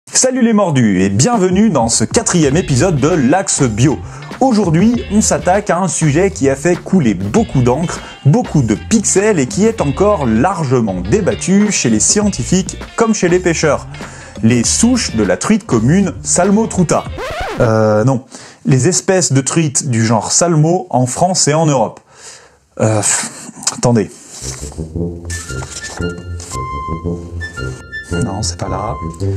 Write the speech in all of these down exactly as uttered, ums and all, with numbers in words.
Salut les mordus et bienvenue dans ce quatrième épisode de l'Axe Bio. Aujourd'hui, on s'attaque à un sujet qui a fait couler beaucoup d'encre, beaucoup de pixels et qui est encore largement débattu chez les scientifiques comme chez les pêcheurs. Les souches de la truite commune Salmo-Truta. Euh, non, les espèces de truites du genre Salmo en France et en Europe. Euh, attendez. Non, c'est pas là.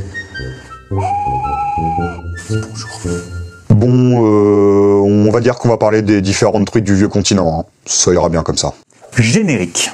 Bonjour. Bon, euh, on va dire qu'on va parler des différentes truites du vieux continent. Hein. Ça ira bien comme ça. Générique.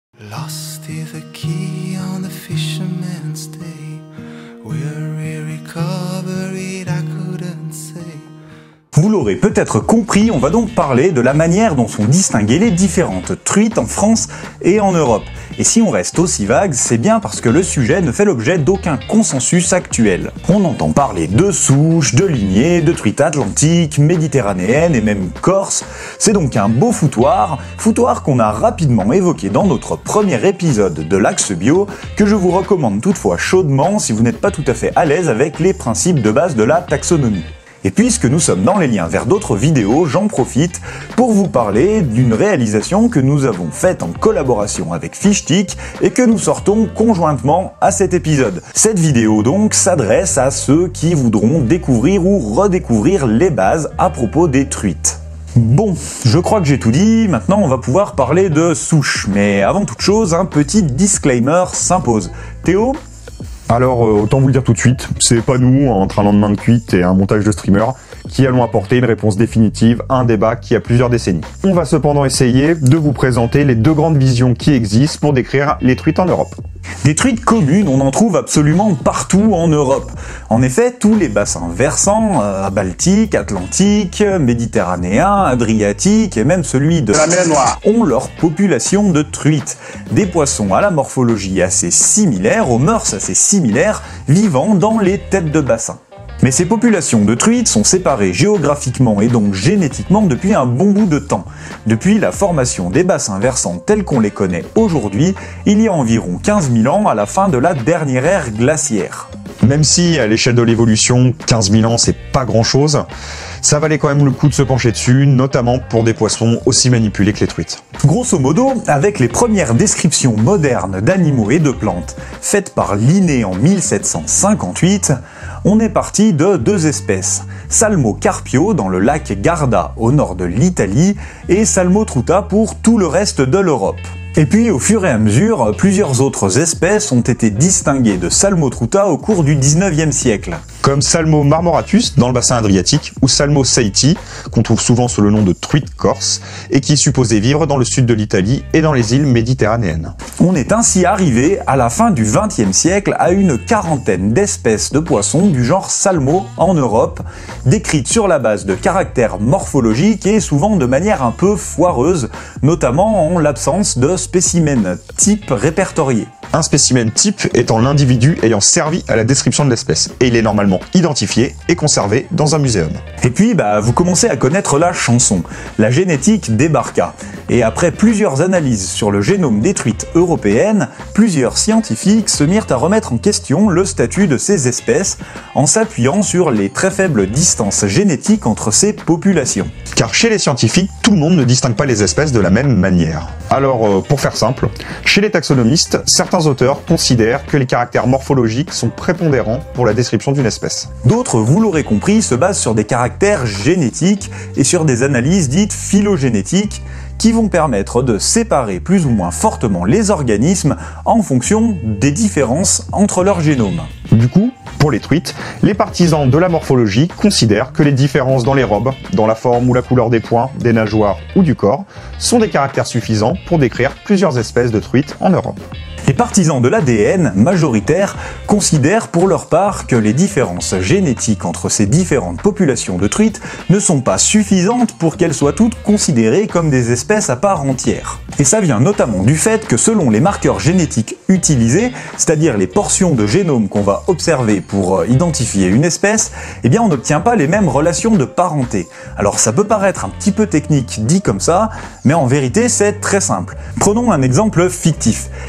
Lost is a key on the fisherman's day. Where he recovered it, I couldn't say. Vous l'aurez peut-être compris, on va donc parler de la manière dont sont distinguées les différentes truites en France et en Europe. Et si on reste aussi vague, c'est bien parce que le sujet ne fait l'objet d'aucun consensus actuel. On entend parler de souches, de lignées, de truites atlantiques, méditerranéennes et même corse. C'est donc un beau foutoir, foutoir qu'on a rapidement évoqué dans notre premier épisode de l'Axe Bio, que je vous recommande toutefois chaudement si vous n'êtes pas tout à fait à l'aise avec les principes de base de la taxonomie. Et puisque nous sommes dans les liens vers d'autres vidéos, j'en profite pour vous parler d'une réalisation que nous avons faite en collaboration avec Fishtik et que nous sortons conjointement à cet épisode. Cette vidéo donc s'adresse à ceux qui voudront découvrir ou redécouvrir les bases à propos des truites. Bon, je crois que j'ai tout dit, maintenant on va pouvoir parler de souches. Mais avant toute chose, un petit disclaimer s'impose. Théo ? Alors, euh, autant vous le dire tout de suite, c'est pas nous, entre un lendemain de cuite et un montage de streamer, qui allons apporter une réponse définitive à un débat qui a plusieurs décennies. On va cependant essayer de vous présenter les deux grandes visions qui existent pour décrire les truites en Europe. Des truites communes, on en trouve absolument partout en Europe. En effet, tous les bassins versants, euh, Baltique, Atlantique, Méditerranéen, Adriatique et même celui de la mer Noire, ont leur population de truites. Des poissons à la morphologie assez similaire, aux mœurs assez similaires, vivant dans les têtes de bassin. Mais ces populations de truites sont séparées géographiquement et donc génétiquement depuis un bon bout de temps. Depuis la formation des bassins versants tels qu'on les connaît aujourd'hui, il y a environ quinze mille ans à la fin de la dernière ère glaciaire. Même si, à l'échelle de l'évolution, quinze mille ans c'est pas grand chose, ça valait quand même le coup de se pencher dessus, notamment pour des poissons aussi manipulés que les truites. Grosso modo, avec les premières descriptions modernes d'animaux et de plantes faites par Linné en mille sept cent cinquante-huit, on est parti de deux espèces, Salmo carpio dans le lac Garda au nord de l'Italie et Salmo-Truta pour tout le reste de l'Europe. Et puis, au fur et à mesure, plusieurs autres espèces ont été distinguées de Salmo-Truta au cours du dix-neuvième siècle. Comme Salmo marmoratus dans le bassin adriatique ou Salmo saiti, qu'on trouve souvent sous le nom de truite corse, et qui est supposé vivre dans le sud de l'Italie et dans les îles méditerranéennes. On est ainsi arrivé à la fin du vingtième siècle à une quarantaine d'espèces de poissons du genre Salmo en Europe, décrites sur la base de caractères morphologiques et souvent de manière un peu foireuse, notamment en l'absence de spécimens type répertoriés. Un spécimen type étant l'individu ayant servi à la description de l'espèce, et il est normalement identifié et conservé dans un muséum. Et puis, bah, vous commencez à connaître la chanson. La génétique débarqua. Et après plusieurs analyses sur le génome des truites européennes, plusieurs scientifiques se mirent à remettre en question le statut de ces espèces en s'appuyant sur les très faibles distances génétiques entre ces populations. Car chez les scientifiques, tout le monde ne distingue pas les espèces de la même manière. Alors, euh, pour faire simple, chez les taxonomistes, certains auteurs considèrent que les caractères morphologiques sont prépondérants pour la description d'une espèce. D'autres, vous l'aurez compris, se basent sur des caractères génétiques et sur des analyses dites phylogénétiques qui vont permettre de séparer plus ou moins fortement les organismes en fonction des différences entre leurs génomes. Du coup, pour les truites, les partisans de la morphologie considèrent que les différences dans les robes, dans la forme ou la couleur des poings, des nageoires ou du corps, sont des caractères suffisants pour décrire plusieurs espèces de truites en Europe. Les partisans de l'A D N, majoritaires, considèrent pour leur part que les différences génétiques entre ces différentes populations de truites ne sont pas suffisantes pour qu'elles soient toutes considérées comme des espèces à part entière. Et ça vient notamment du fait que selon les marqueurs génétiques utilisés, c'est-à-dire les portions de génome qu'on va observer pour identifier une espèce, eh bien on n'obtient pas les mêmes relations de parenté. Alors ça peut paraître un petit peu technique dit comme ça, mais en vérité c'est très simple. Prenons un exemple fictif. Imaginez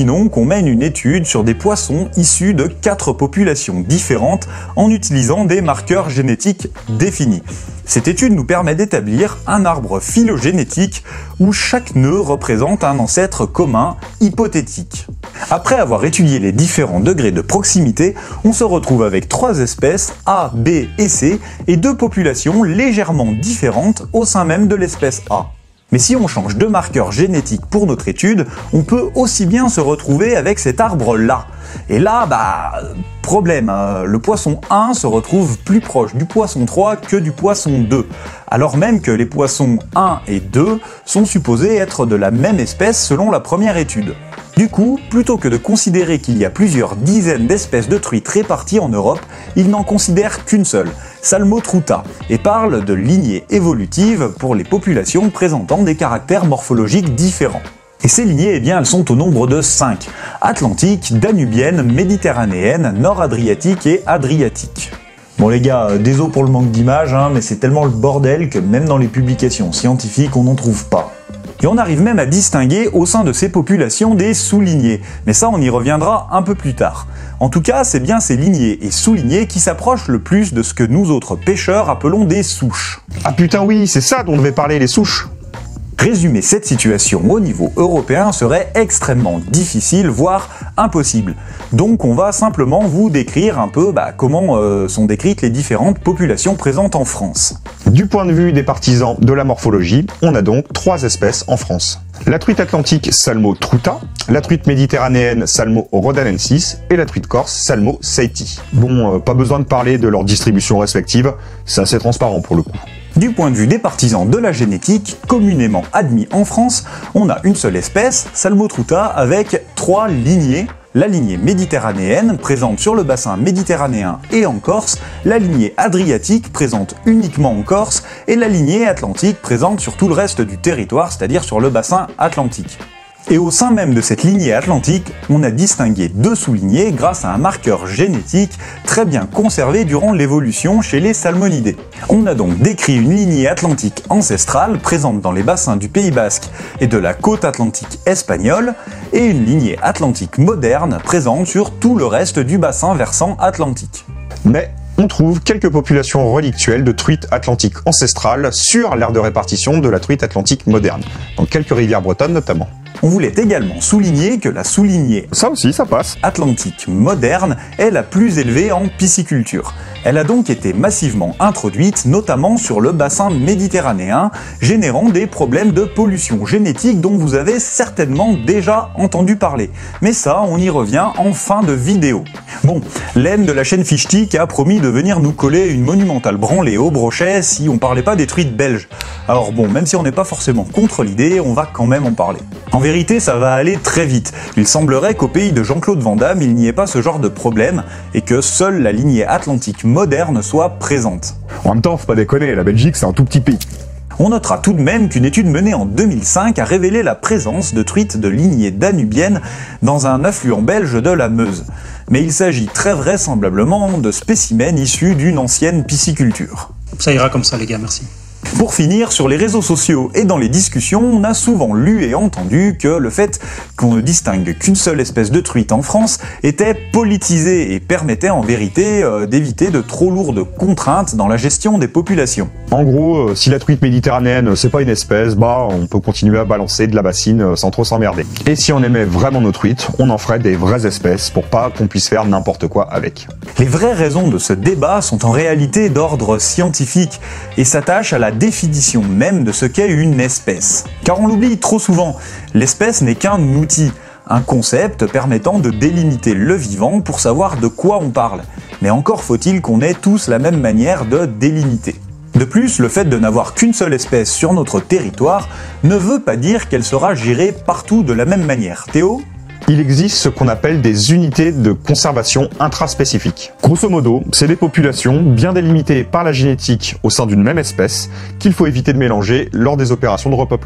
Imaginons qu'on mène une étude sur des poissons issus de quatre populations différentes en utilisant des marqueurs génétiques définis. Cette étude nous permet d'établir un arbre phylogénétique où chaque nœud représente un ancêtre commun hypothétique. Après avoir étudié les différents degrés de proximité, on se retrouve avec trois espèces A, B et C et deux populations légèrement différentes au sein même de l'espèce A. Mais si on change de marqueur génétique pour notre étude, on peut aussi bien se retrouver avec cet arbre-là. Et là, bah, problème, hein, le poisson un se retrouve plus proche du poisson trois que du poisson deux, alors même que les poissons un et deux sont supposés être de la même espèce selon la première étude. Du coup, plutôt que de considérer qu'il y a plusieurs dizaines d'espèces de truites réparties en Europe, il n'en considère qu'une seule, Salmotruta, et parle de lignée évolutive pour les populations présentant des caractères morphologiques différents. Et ces lignées, eh bien, elles sont au nombre de cinq, atlantique, danubienne, méditerranéenne, nord-adriatique et adriatique. Bon les gars, désolé pour le manque d'images, hein, mais c'est tellement le bordel que même dans les publications scientifiques, on n'en trouve pas. Et on arrive même à distinguer au sein de ces populations des sous-lignées, mais ça on y reviendra un peu plus tard. En tout cas, c'est bien ces lignées et sous-lignées qui s'approchent le plus de ce que nous autres pêcheurs appelons des souches. Ah putain oui, c'est ça dont on devait parler, les souches. Résumer cette situation au niveau européen serait extrêmement difficile, voire impossible. Donc on va simplement vous décrire un peu bah, comment euh, sont décrites les différentes populations présentes en France. Du point de vue des partisans de la morphologie, on a donc trois espèces en France. La truite atlantique Salmotruta, la truite méditerranéenne Salmo rhodanensis et la truite corse Salmo saiti. Bon, euh, pas besoin de parler de leur distribution respective, c'est assez transparent pour le coup. Du point de vue des partisans de la génétique, communément admis en France, on a une seule espèce, Salmotruta, avec trois lignées. La lignée méditerranéenne, présente sur le bassin méditerranéen et en Corse, la lignée adriatique, présente uniquement en Corse, et la lignée atlantique, présente sur tout le reste du territoire, c'est-à-dire sur le bassin atlantique. Et au sein même de cette lignée atlantique, on a distingué deux sous-lignées grâce à un marqueur génétique très bien conservé durant l'évolution chez les salmonidés. On a donc décrit une lignée atlantique ancestrale présente dans les bassins du Pays Basque et de la côte atlantique espagnole, et une lignée atlantique moderne présente sur tout le reste du bassin versant atlantique. Mais on trouve quelques populations relictuelles de truites atlantiques ancestrales sur l'aire de répartition de la truite atlantique moderne, dans quelques rivières bretonnes notamment. On voulait également souligner que la sous-lignée Ça aussi, ça passe. atlantique moderne est la plus élevée en pisciculture. Elle a donc été massivement introduite, notamment sur le bassin méditerranéen, générant des problèmes de pollution génétique dont vous avez certainement déjà entendu parler. Mais ça, on y revient en fin de vidéo. Bon, Len de la chaîne Fichtik a promis de venir nous coller une monumentale branlée au brochet si on parlait pas des truites belges. Alors bon, même si on n'est pas forcément contre l'idée, on va quand même en parler. En vérité, ça va aller très vite. Il semblerait qu'au pays de Jean-Claude Van Damme, il n'y ait pas ce genre de problème et que seule la lignée atlantique moderne soit présente. En même temps, faut pas déconner, la Belgique c'est un tout petit pays. On notera tout de même qu'une étude menée en deux mille cinq a révélé la présence de truites de lignée danubienne dans un affluent belge de la Meuse. Mais il s'agit très vraisemblablement de spécimens issus d'une ancienne pisciculture. Ça ira comme ça les gars, merci. Pour finir, sur les réseaux sociaux et dans les discussions, on a souvent lu et entendu que le fait qu'on ne distingue qu'une seule espèce de truite en France était politisé et permettait en vérité euh, d'éviter de trop lourdes contraintes dans la gestion des populations. En gros, euh, si la truite méditerranéenne c'est pas une espèce, bah on peut continuer à balancer de la bassine euh, sans trop s'emmerder. Et si on aimait vraiment nos truites, on en ferait des vraies espèces pour pas qu'on puisse faire n'importe quoi avec. Les vraies raisons de ce débat sont en réalité d'ordre scientifique et s'attachent à la définition même de ce qu'est une espèce. Car on l'oublie trop souvent, l'espèce n'est qu'un outil, un concept permettant de délimiter le vivant pour savoir de quoi on parle. Mais encore faut-il qu'on ait tous la même manière de délimiter. De plus, le fait de n'avoir qu'une seule espèce sur notre territoire ne veut pas dire qu'elle sera gérée partout de la même manière. Théo ? Il existe ce qu'on appelle des unités de conservation intraspécifiques. Grosso modo, c'est des populations bien délimitées par la génétique au sein d'une même espèce qu'il faut éviter de mélanger lors des opérations de repeuplement.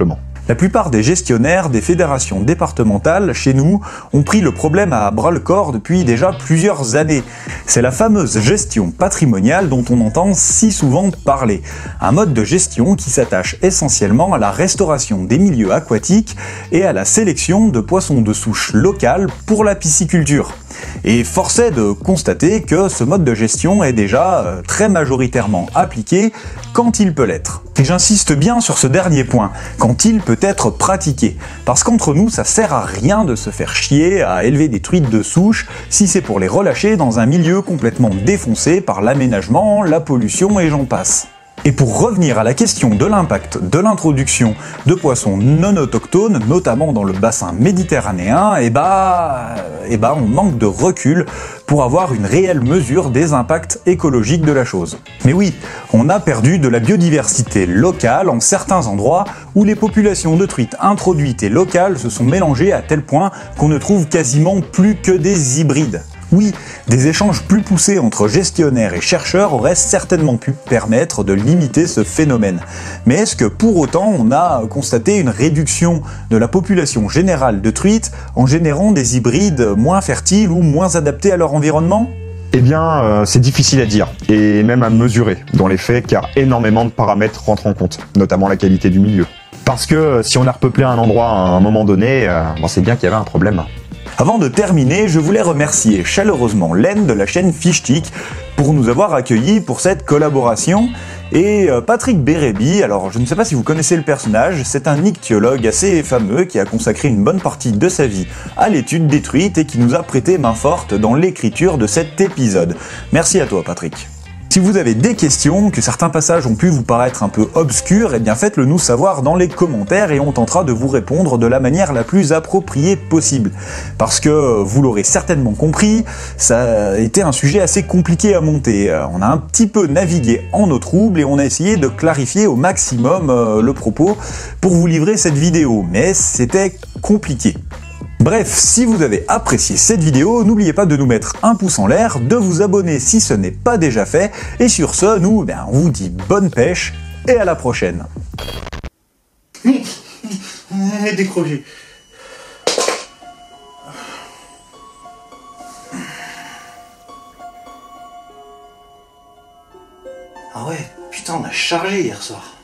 La plupart des gestionnaires des fédérations départementales chez nous ont pris le problème à bras-le-corps depuis déjà plusieurs années. C'est la fameuse gestion patrimoniale dont on entend si souvent parler. Un mode de gestion qui s'attache essentiellement à la restauration des milieux aquatiques et à la sélection de poissons de souche locales pour la pisciculture. Et force est de constater que ce mode de gestion est déjà très majoritairement appliqué quand il peut l'être. Et j'insiste bien sur ce dernier point, quand il peut être pratiqué. Parce qu'entre nous, ça sert à rien de se faire chier à élever des truites de souche si c'est pour les relâcher dans un milieu complètement défoncé par l'aménagement, la pollution et j'en passe. Et pour revenir à la question de l'impact de l'introduction de poissons non autochtones, notamment dans le bassin méditerranéen, et bah, et bah on manque de recul pour avoir une réelle mesure des impacts écologiques de la chose. Mais oui, on a perdu de la biodiversité locale en certains endroits où les populations de truites introduites et locales se sont mélangées à tel point qu'on ne trouve quasiment plus que des hybrides. Oui, des échanges plus poussés entre gestionnaires et chercheurs auraient certainement pu permettre de limiter ce phénomène. Mais est-ce que pour autant on a constaté une réduction de la population générale de truites en générant des hybrides moins fertiles ou moins adaptés à leur environnement ? Eh bien, euh, c'est difficile à dire, et même à mesurer dans les faits, car énormément de paramètres rentrent en compte, notamment la qualité du milieu. Parce que si on a repeuplé un endroit à un moment donné, euh, bon, c'est bien qu'il y avait un problème. Avant de terminer, je voulais remercier chaleureusement Len de la chaîne Fichtik pour nous avoir accueillis pour cette collaboration, et Patrick Bérébi. Alors je ne sais pas si vous connaissez le personnage, c'est un ichtyologue assez fameux qui a consacré une bonne partie de sa vie à l'étude des truites et qui nous a prêté main forte dans l'écriture de cet épisode. Merci à toi Patrick. Si vous avez des questions, que certains passages ont pu vous paraître un peu obscurs, eh bien faites-le nous savoir dans les commentaires et on tentera de vous répondre de la manière la plus appropriée possible. Parce que, vous l'aurez certainement compris, ça a été un sujet assez compliqué à monter. On a un petit peu navigué en eau trouble et on a essayé de clarifier au maximum euh, le propos pour vous livrer cette vidéo, mais c'était compliqué. Bref, si vous avez apprécié cette vidéo, n'oubliez pas de nous mettre un pouce en l'air, de vous abonner si ce n'est pas déjà fait, et sur ce, nous, ben, on vous dit bonne pêche, et à la prochaine. Décroché. Ah ouais, putain, on a chargé hier soir.